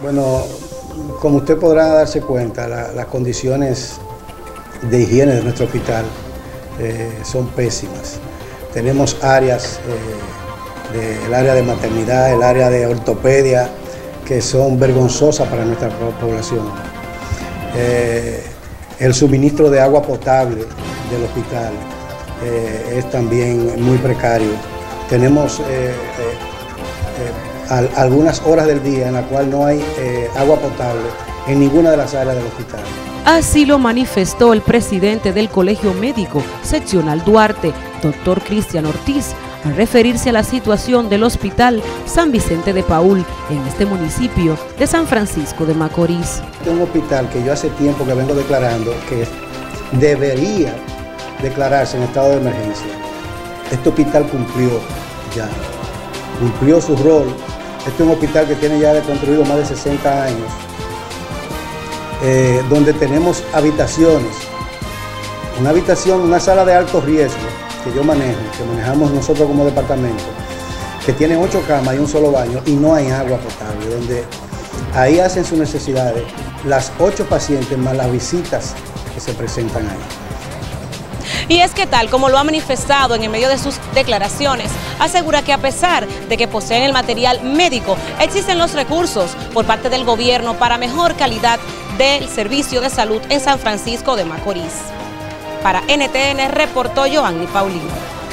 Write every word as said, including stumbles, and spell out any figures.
Bueno, como usted podrá darse cuenta, la, las condiciones de higiene de nuestro hospital eh, son pésimas. Tenemos áreas, eh, de, el área de maternidad, el área de ortopedia, que son vergonzosas para nuestra población. Eh, el suministro de agua potable del hospital eh, es también muy precario. Tenemos eh, eh, eh, al, algunas horas del día en la cual no hay eh, agua potable en ninguna de las áreas del hospital. Así lo manifestó el presidente del Colegio Médico Seccional Duarte, doctor Cristian Ortiz, al referirse a la situación del Hospital San Vicente de Paúl en este municipio de San Francisco de Macorís. Es un hospital que yo hace tiempo que vengo declarando que debería declararse en estado de emergencia. Este hospital cumplió ya, cumplió su rol. Este es un hospital que tiene ya construido más de sesenta años, eh, donde tenemos habitaciones, una habitación, una sala de alto riesgo que yo manejo, que manejamos nosotros como departamento, que tiene ocho camas y un solo baño y no hay agua potable, donde ahí hacen sus necesidades las ocho pacientes más las visitas que se presentan ahí. Y es que tal como lo ha manifestado en el medio de sus declaraciones, asegura que a pesar de que poseen el material médico, existen los recursos por parte del gobierno para mejor calidad del servicio de salud en San Francisco de Macorís. Para N T N reportó Joanny Paulino.